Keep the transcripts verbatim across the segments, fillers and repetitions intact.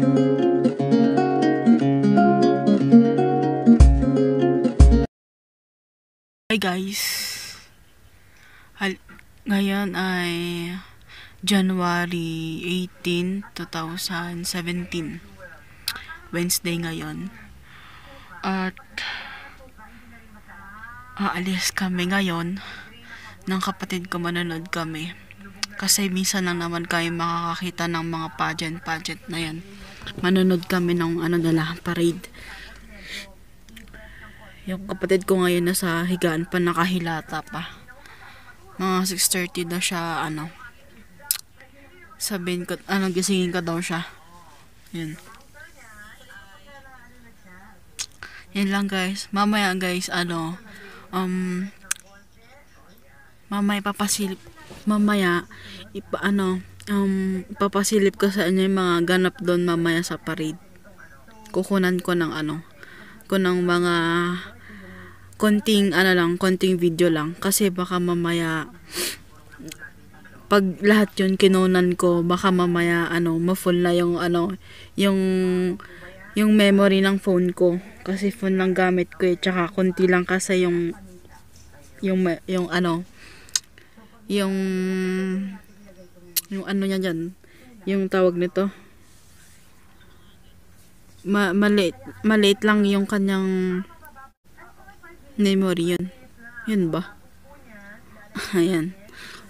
Hi guys, Hal ngayon ay January eighteen, twenty seventeen, Wednesday ngayon, at aalis kami ngayon ng kapatid ko. Manonood kami kasi minsan lang naman kami makakakita ng mga pageant pageant na yan. Manonood kami ng ano nila, parade. Yung kapatid ko ngayon nasa higaan pa, nakahilata pa. Mga six thirty na siya, ano. Sabihin ko, ano, gisingin ka daw siya. Yun. Yan lang guys. Mamaya guys, ano, um, mamaya papasilip, mamaya, ipa, ano, um, papasilip ko sa inyo yung mga ganap doon mamaya sa parade. Kukunan ko ng ano, ko ng mga konting ano lang, konting video lang kasi baka mamaya pag lahat yun kinunan ko, baka mamaya ano, ma-full na yung ano, yung yung memory ng phone ko kasi phone lang gamit ko eh, tsaka konti lang kasi yung yung yung ano, yung yung ano niya dyan, yung tawag nito, ma maliit, maliit lang yung kanyang memory. Yun yun ba? Ayan.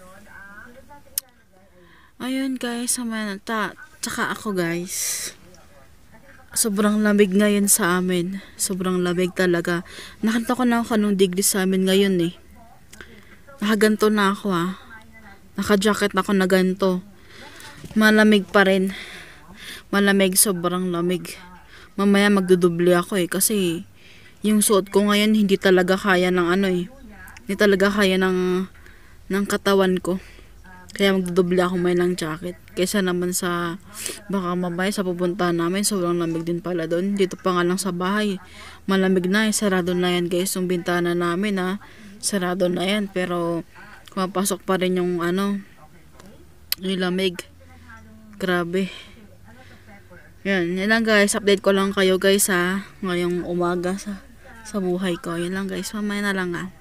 Ayun guys, samanata. Tsaka ako guys, sobrang lamig ngayon sa amin. Sobrang lamig talaga. Nakita ko na ako anong degree sa amin ngayon eh. Nakaganto na ako ah. Naka-jacket ako na ganto. Malamig pa rin. Malamig, sobrang lamig. Mamaya magduduble ako eh kasi yung suot ko ngayon hindi talaga kaya ng ano eh. Hindi talaga kaya ng ng katawan ko. Kaya magduduble ako may ng jacket. Kaysa naman sa baka mamaya sa pupuntahan namin sobrang lamig din pala doon. Dito pa nga lang sa bahay malamig na eh. Sarado na yan guys yung bintana namin ha. Sarado na yan pero kumapasok pa rin yung ano, yung lamig. Grabe. Yan, yan lang guys. Update ko lang kayo guys ha. Ngayong umaga sa sa buhay ko. Yan lang guys. Mamaya na lang ha.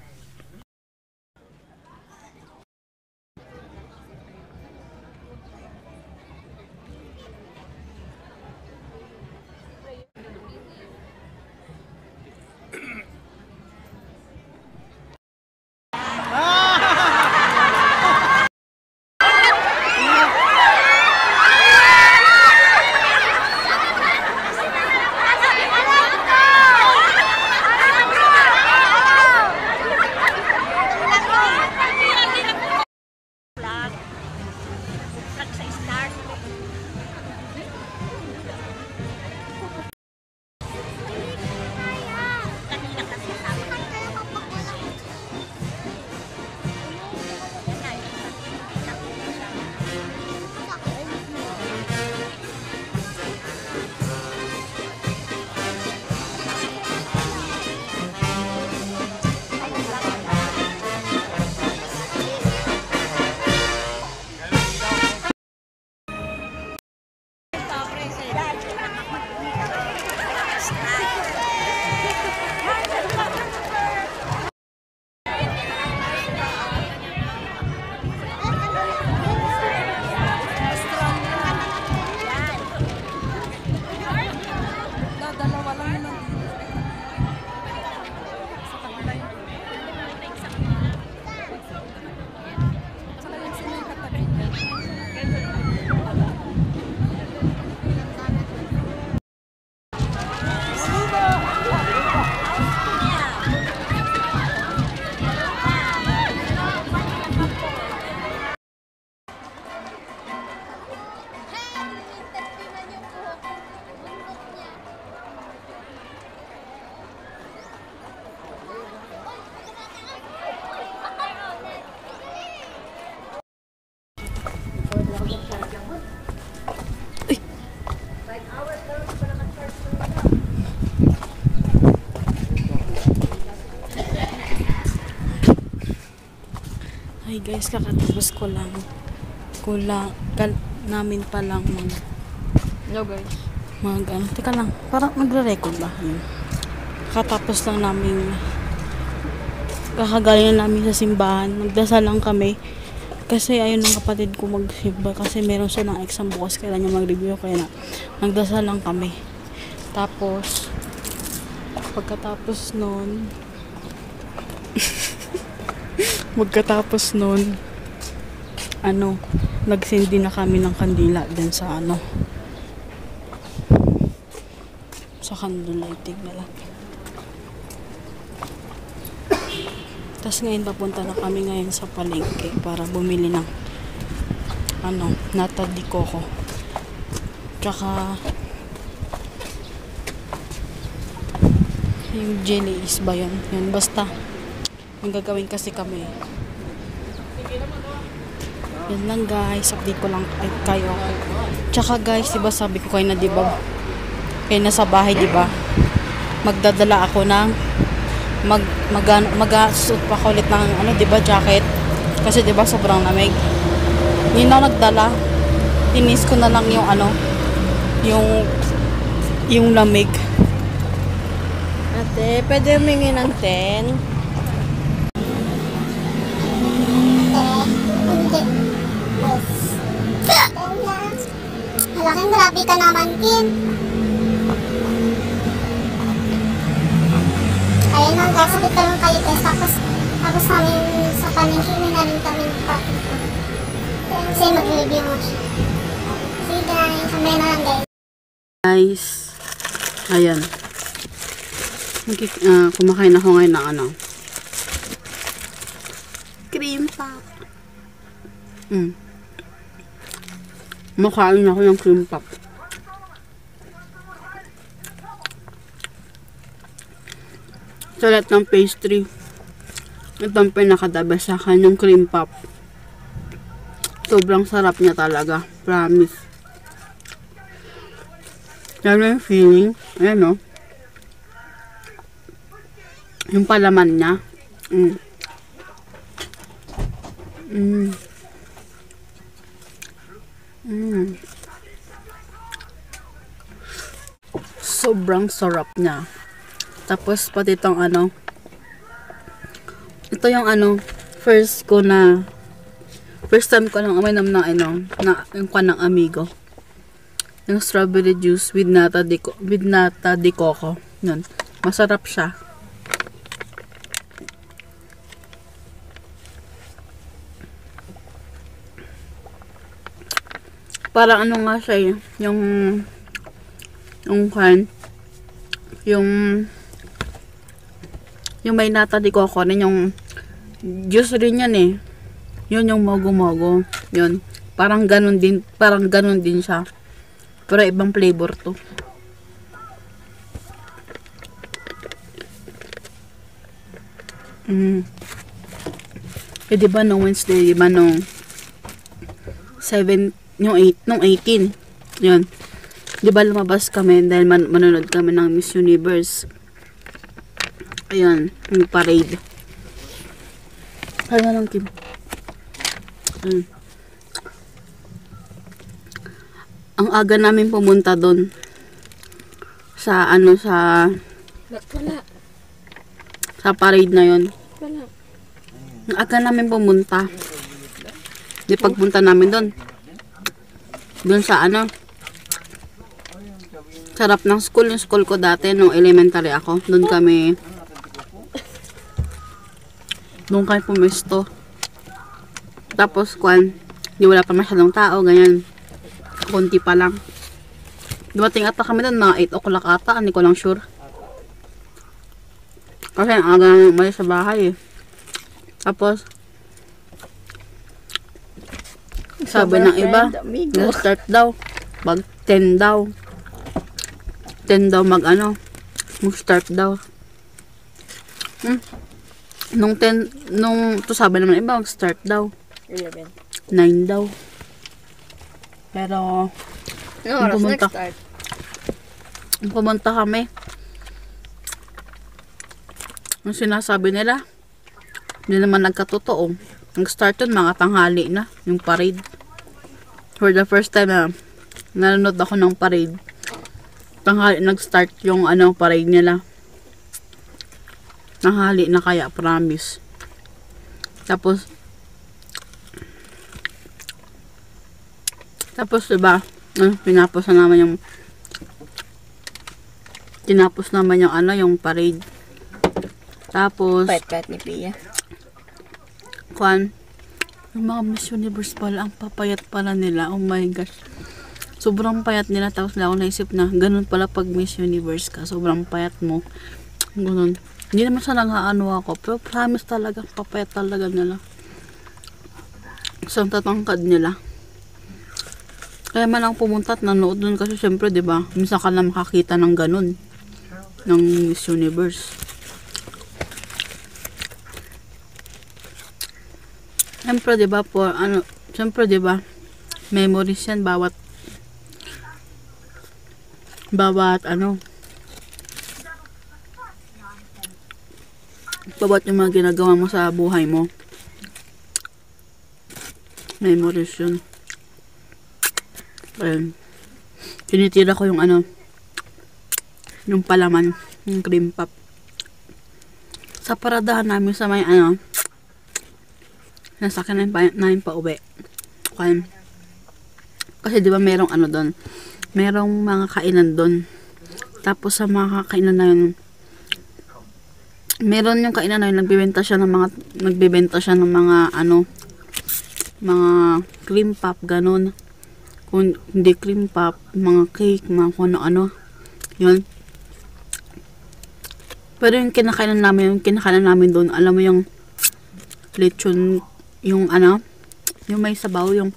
Hi guys, kakatapos ko lang. Kulang, kal namin pa lang mag... Hello guys. Mag, ano, teka lang, parang magre-record ba? Yun. Katapos lang namin, kakagaling na namin sa simbahan. Nagdasal lang kami. Kasi ayun ng kapatid ko magsimba. Kasi meron siya ng exam bukas. Kailan niya mag-review. Kaya na, nagdasal lang kami. Tapos, pagkatapos nun, magkatapos nun, ano, nagsindi na kami ng kandila din sa ano, sa candle lighting nila. Tapos ngayon papunta na kami ngayon sa palengke para bumili ng ano, nata de coco. Tsaka yung jelly is ba yun? Yun, basta yung gagawin kasi kami. Yan lang guys, update ko lang kayo. Tsaka guys, diba sabi ko kayo na diba, kayo na sa bahay diba, magdadala ako ng mag mag mag-suot pa ko ulit ng ano, diba, jacket. Kasi diba sobrang lamig. Hindi na ako nagdala. Tinis ko na lang yung ano, yung yung lamig. Ate, pwede humingi ng ten? Malaking grabe ka naman, Kim. Ayun lang, kasabit ka lang kayo, guys. Tapos, tapos namin sa paningkini na rin kami ng pati ko. Kasi mag-review mo siya. See guys, sabay na lang guys. Guys, ayan. Magkik- uh, kumakain ako ngayon ng ano, cream pop. Mm. Makain ako ng cream pop. Sa lahat ng pastry, ito ang pinakadaba sa akin, yung cream pop. Sobrang sarap niya talaga. Promise. Yan yung feeling. Ayan o. Yung palaman niya. Mm. Mm. Mm. Sobrang sarap niya. Tapos pati itong ano, ito yung ano, first ko na first time ko lang uminom ng ano, na yung kan ng Amigo. Yung strawberry juice with nata de with nata de coco. Yun. Masarap siya. Parang ano nga siya eh, yung yung kan yung yung may nata de coco rin, yung juice rin yan eh. Yun yung mogo-mogo. Yun. Parang ganun din, parang ganun din siya. Pero ibang flavor to. Mm. Eh diba nung Wednesday, diba nung seven, yung eight, nung eighteen. Yun. Diba lumabas kami dahil man manonood kami ng Miss Universe. Ayan, yung parade. Kaya lang, Kim. Mm. Ang aga namin pumunta doon. Sa ano, sa Wala. sa parade na yon. Wala. Ang aga namin pumunta. Di pagpunta namin doon. Doon sa ano, sarap ng school. Yung school ko dati, nung elementary ako. Doon kami doon kami pumesto. Tapos, kwan, di wala pa masyadong tao, ganyan. Kunti pa lang. Dumating ata kami doon, mga eight o'clock ata, hindi ko lang sure. Kasi ang aga namin umalis sa bahay eh. Tapos, sabi ng iba, na-start daw. Mag ten daw. ten daw mag ano, mag-start daw. Hmm. Nung ten, nung, to sabi naman iba, mag-start daw. eleven. nine daw. Pero, Ano oras pumunta, nag-start? pumunta kami. Ang sinasabi nila, hindi naman nagkatotoo. Nag-start yun, mga tanghali na, yung parade. For the first time na nanonood ako ng parade. tanghali nag-start yung ano parade nila. Tanghali na kaya, promise. Tapos tapos diba, ano, pinapos na naman yung tinapos naman yung ano, yung parade. Tapos Pait-pait ni Pia. kwan, yung mga Miss Universe pala, ang papayat pala nila. Oh my gosh. Sobrang payat nila. Tapos na ako naisip na, ganun pala pag Miss Universe ka. Sobrang payat mo. Ganun. Hindi naman sa nang-ano ako. Pero promise talaga, papayat talaga nila. Isang tatangkad nila. Kaya man lang pumunta at nanood dun kasi syempre, di ba? Minsan ka na makakita ng ganun. Ng Miss Universe. Siyempre, di ba, po, ano, siyempre, di ba, memories yan, bawat, bawat, ano, bawat yung mga ginagawa mo sa buhay mo. Memories yun. Ayun. Tinitira ko yung, ano, yung palaman, yung cream puff. Sa paradahan namin sa may, ano, nasa akin na pa, namin pa uwi. Okay. Kasi di ba merong ano doon, merong mga kainan doon. Tapos sa mga kainan na yun, meron yung kainan na yun, nagbibenta siya ng mga, nagbibenta siya ng mga ano, mga cream puff, ganun. Kung hindi cream puff, mga cake, mga kung ano-ano. Yun. Pero yung kinakainan namin, yung kinakainan namin doon, alam mo yung lechon, yung ano, yung may sabaw, yung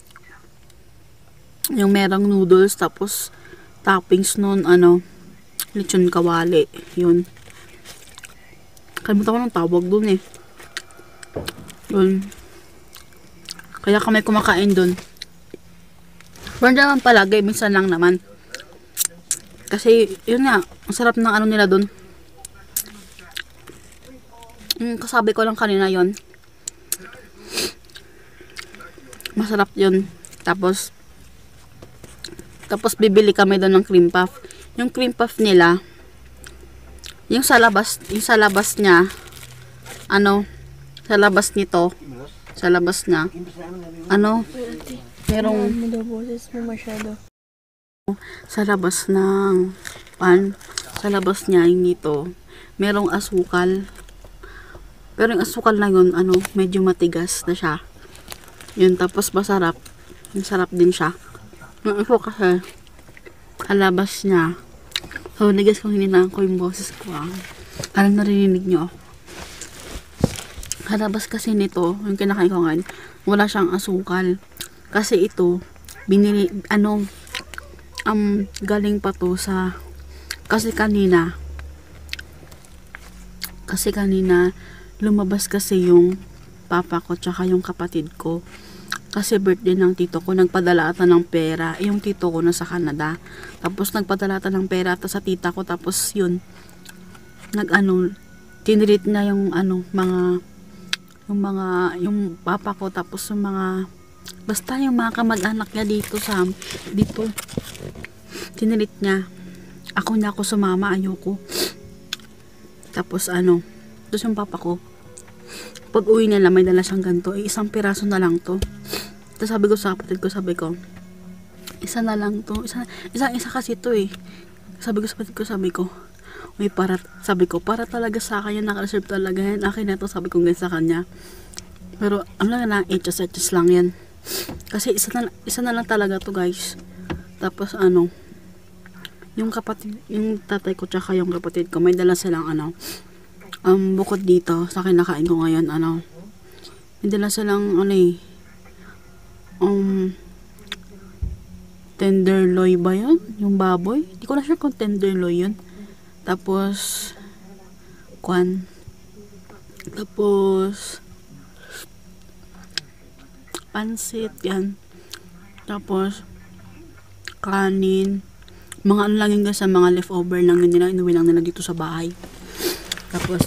yung merang noodles, tapos toppings nun, ano, lechon kawali, yun. Kalimutan ko ng tawag dun eh. Yun. Kaya kami kumakain dun. Pero naman palagi, minsan lang naman. Kasi, yun nga, ang sarap ng ano nila dun. Yung kasabi ko lang kanina yun. Masarap yun. Tapos, tapos bibili kami doon ng cream puff. Yung cream puff nila, yung sa labas, yung sa labas niya, ano, sa labas nito, sa labas na, ano, merong, Boses mo masyado. sa labas ng, pan, sa labas niya, yung nito, merong asukal. Pero yung asukal na yun, ano, medyo matigas na siya. Yun, tapos masarap. Masarap din siya. Yung ito kasi, kalabas niya. So, nagas kong hininaan ko yung boses ko, ah. Parang narinig nyo. Kalabas kasi nito, yung kinakain ko ngayon, wala siyang asukal. Kasi ito, binili, ano, um, galing pa to sa, kasi kanina, kasi kanina, lumabas kasi yung papa ko tsaka yung kapatid ko. Kasi birthday ng tito ko, nagpadala ata ng pera. Yung tito ko nasa Canada. Tapos nagpadala ata ng pera ata sa tita ko. Tapos yun, nag-ano, tinreat na yung ano, mga, yung mga, yung papa ko. Tapos yung mga, basta yung mga kamag-anak niya dito sa, dito. Tinreat niya. Ako na ako sumama, ayoko. Tapos ano, tapos yung papa ko, pag uwi nila, may dala siyang ganito. Eh, isang piraso na lang to. Tapos sabi ko sa kapatid ko, sabi ko, isa na lang to. Isa, isang isa kasi to eh. Sabi ko sa kapatid ko, sabi ko, uy, para, sabi ko, para talaga sa akin yan, naka-reserve talaga yan. Akin na to, sabi ko ganyan sa kanya. Pero, ano lang na, etchas-etchas lang yan. Kasi isa na, isa na lang talaga to, guys. Tapos, ano, yung kapatid, yung tatay ko, tsaka yung kapatid ko, may dala silang, ano, Um, bukod dito, sa kinakain ko ngayon, ano, hindi lang silang, ano eh, um, tenderloin ba yun? Yung baboy? Hindi ko na sure kung tenderloin yun. Tapos, kwan, tapos, pansit, yan. Tapos, kanin, mga ano lang yung sa mga leftover lang nila, inuwi lang nila dito sa bahay. Tapos,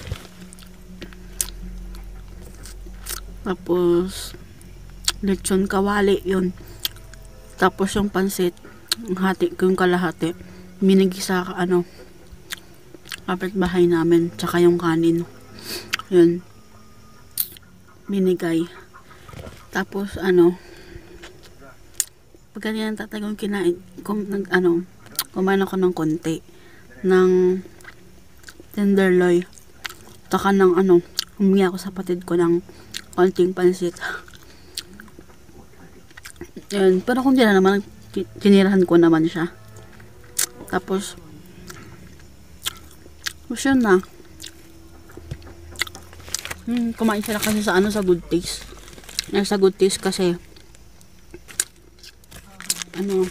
tapos, lechon kawali, yun. Tapos yung pansit, yung hati ko yung kalahati, binigay sa ano, kapitbahay namin, tsaka yung kanin. Yun. Binigay. Tapos, ano, pagka yan tatay kong kinain, kum, nag, ano, kumain ako ng konti. Ng tenderloin. Taka ng, ano, humingi ako sa patid ko ng konting pansit. Yun. Pero kung di na naman, tinirahan ko naman siya. Tapos, tapos yun na. Hmm, kumain sila kasi sa ano, sa Good Taste. Yan, sa Good Taste kasi, ano,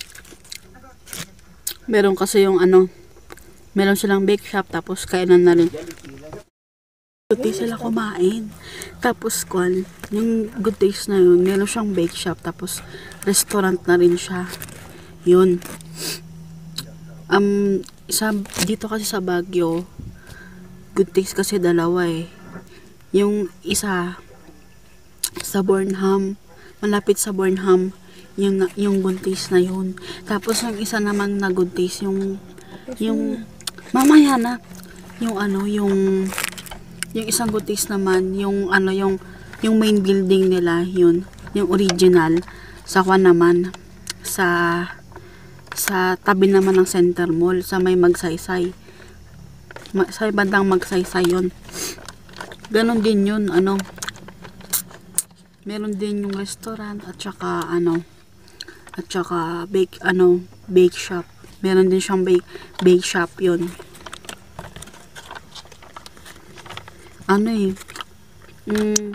meron kasi yung ano, meron silang bake shop, tapos kainan na rin. Good Taste sila kumain. Tapos, kwan, yung Good Taste na yun, meron siyang bake shop, tapos restaurant na rin siya. Yun. Um, isa, dito kasi sa Baguio, Good Taste kasi dalawa eh. Yung isa, sa Burnham, malapit sa Burnham, yung, yung Good Taste na yun. Tapos, yung isa namang na Good Taste, yung, yung, mamaya na, yung ano, yung, yung isang Good Taste naman, yung ano, yung, yung main building nila, yun, yung original, sa kwan naman, sa, sa tabi naman ng Center Mall, sa may Magsaysay. Ma, sa bandang Magsaysay yun. Ganon din yun, ano, meron din yung restaurant, at saka, ano, at saka, bake, ano, bake shop. Meron din siyang bake, bake shop yun. Ano eh, mm,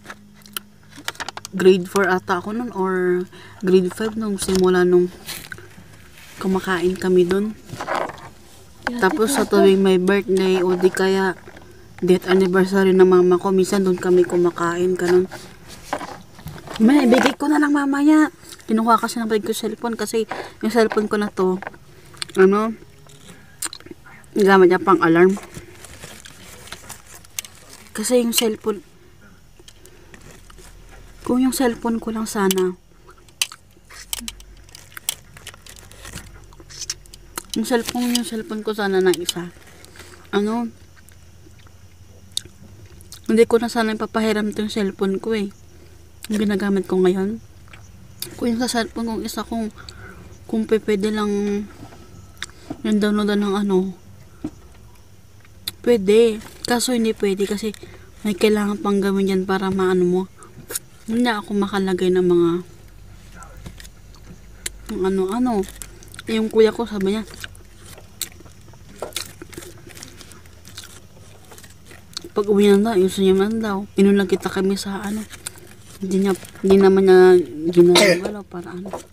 grade four ata ako nun, or grade five nung simula nung kumakain kami dun. Tapos sa tuwing may birthday, o di kaya death anniversary ng mama ko, minsan dun kami kumakain, ganun. May, ibigay ko na lang mamaya. Kinuha kasi ng bag ko cellphone, kasi yung cellphone ko na to, ano, gamit niya pang alarm. Kasi yung cellphone, kung yung cellphone ko lang sana, yung cellphone, yung cellphone ko sana na isa, ano, hindi ko na sana ipapahiram ito yung cellphone ko eh. Yung ginagamit ko ngayon. Kung yung sa cellphone kong isa, kung kung pwede lang yung downloadan ng ano, pwede. Kaso hindi pwede kasi may kailangan pang gawin yan para maano mo. Hindi ako makalagay ng mga ng ano-ano. Yung kuya ko sabi niya, pag uwi na daw, ayusin niya man daw. Inulang kita kami sa ano. Hindi niya, hindi naman niya ginagawa para ano.